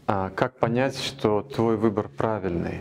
Как понять, что твой выбор правильный?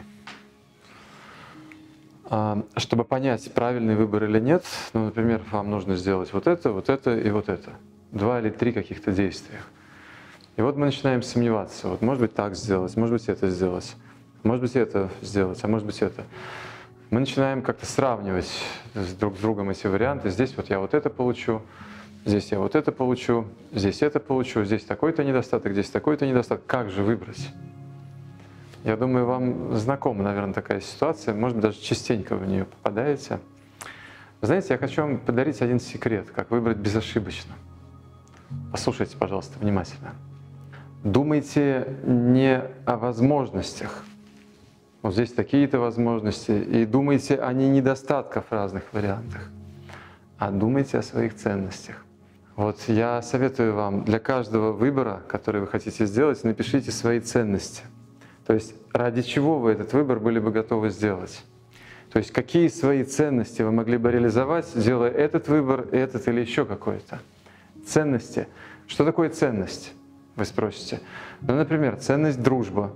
Чтобы понять, правильный выбор или нет, ну, например, вам нужно сделать вот это и вот это. 2 или 3 каких-то действия. И вот мы начинаем сомневаться. Вот, может быть, так сделать, может быть, это сделать, может быть, это сделать, а может быть, это. Мы начинаем как-то сравнивать друг с другом эти варианты. Здесь вот я вот это получу, здесь я вот это получу, здесь это получу, здесь такой-то недостаток, здесь такой-то недостаток. Как же выбрать? Я думаю, вам знакома, наверное, такая ситуация, может быть, даже частенько вы в нее попадаете. Вы знаете, я хочу вам подарить один секрет, как выбрать безошибочно. Послушайте, пожалуйста, внимательно. Думайте не о возможностях. Вот здесь такие-то возможности, и думайте о недостатках в разных вариантах, а думайте о своих ценностях. Вот я советую вам для каждого выбора, который вы хотите сделать, напишите свои ценности. То есть ради чего вы этот выбор были бы готовы сделать? То есть какие свои ценности вы могли бы реализовать, делая этот выбор, этот или еще какой-то? Ценности. Что такое ценность? Вы спросите. Ну, например, ценность дружба.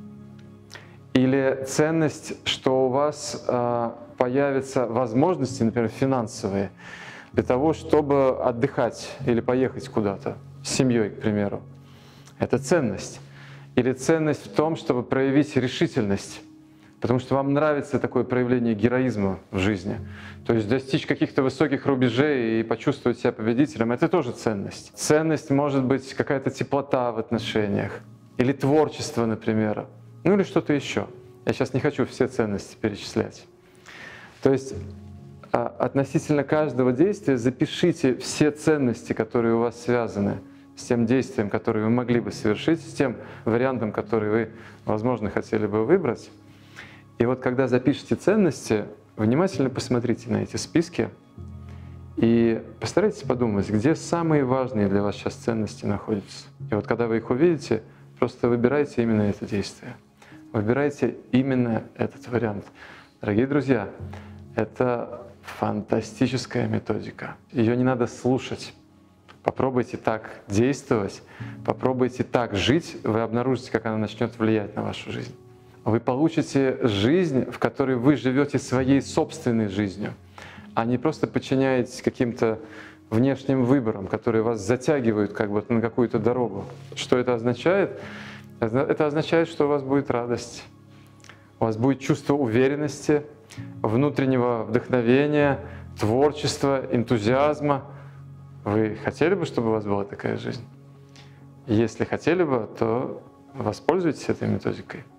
Или ценность, что у вас появятся возможности, например, финансовые, для того, чтобы отдыхать или поехать куда-то с семьей, к примеру. Это ценность. Или ценность в том, чтобы проявить решительность, потому что вам нравится такое проявление героизма в жизни. То есть достичь каких-то высоких рубежей и почувствовать себя победителем — это тоже ценность. Ценность может быть какая-то теплота в отношениях, или творчество, например, ну или что-то еще. Я сейчас не хочу все ценности перечислять. То есть относительно каждого действия запишите все ценности, которые у вас связаны с тем действием, которое вы могли бы совершить, с тем вариантом, который вы, возможно, хотели бы выбрать. И вот когда запишите ценности, внимательно посмотрите на эти списки и постарайтесь подумать, где самые важные для вас сейчас ценности находятся. И вот когда вы их увидите, просто выбирайте именно это действие. Выбирайте именно этот вариант. Дорогие друзья, это фантастическая методика. Ее не надо слушать. Попробуйте так действовать, попробуйте так жить, вы обнаружите, как она начнет влиять на вашу жизнь. Вы получите жизнь, в которой вы живете своей собственной жизнью, а не просто подчиняетесь каким-то внешним выборам, которые вас затягивают как бы на какую-то дорогу. Что это означает? Это означает, что у вас будет радость, у вас будет чувство уверенности, внутреннего вдохновения, творчества, энтузиазма. Вы хотели бы, чтобы у вас была такая жизнь? Если хотели бы, то воспользуйтесь этой методикой.